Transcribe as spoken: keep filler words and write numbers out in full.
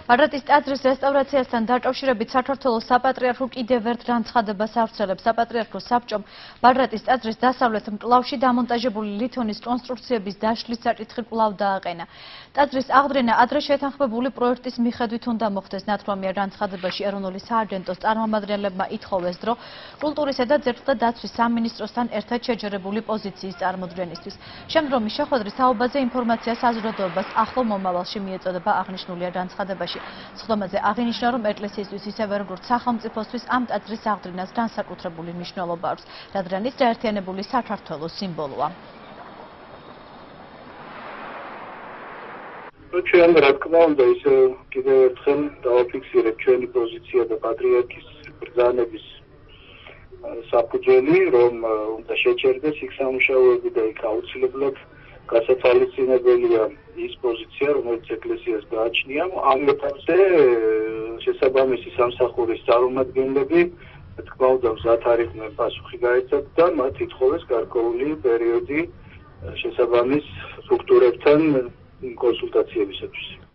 ბაგრატის ტაძრის რესტავრაციასთან დაკავშირებით საქართველოს საპატრიარქო კიდევ ერთ განცხადებას ავრცელებს. საპატრიარქო საბჭომ ბაგრატის ტაძრის დასავლეთ მკლავში დამონტაჟებული ლითონის კონსტრუქციების დაშლის საკითხი კვლავ დააყენა. ტაძრის აღდგენა ადრე შეთანხმებული პროექტის მიხედვით უნდა მოხდეს. ნათქვამია განცხადებაში ეროვნული სააგენტოს წარმომადგენლებმა ითხოვეს დრო კულტურისა და ძეგლთა დაცვის სამინისტროსთან ერთად შეჯერებული პოზიციის წარმოდგენისთვის. შემდგომი შეხვედრის საუბაზე ინფორმაცია საზრდოობას ახლო მომავალში მიეწოდება აღნიშნულია განცხადებაში. სხდომაზე აღინიშნა, რომ ეკლესიისთვის ისევე როგორც სახელმწიფოსთვის ამ ტაძრის აღდგენას განსაკუთრებული მნიშვნელობა აქვს, რადგან ის გაერთიანებული საქართველოს სიმბოლოა. ჩვენ რა თქმა უნდა ისე კიდევ ერთხელ დავაფიქსირებ ჩვენი პოზიცია და პატრიარქის ბრძანების საფუძველი, რომ უნდა შეჩერდეს იქ სამუშაოები და იქ აუცილებლად გასათვალისწინებელია ის პოზიცია, რომელიც ეკლესიას გააჩნია. ამ ეტაპზე შესაბამისი სამსახურის წარმომადგენლები, რა თქმა უნდა, მზად არ იყვნენ პასუხი გაეცათ და მათ ითხოვეს გარკვეული პერიოდი შესაბამის სტრუქტურებთან კონსულტაციებისათვის.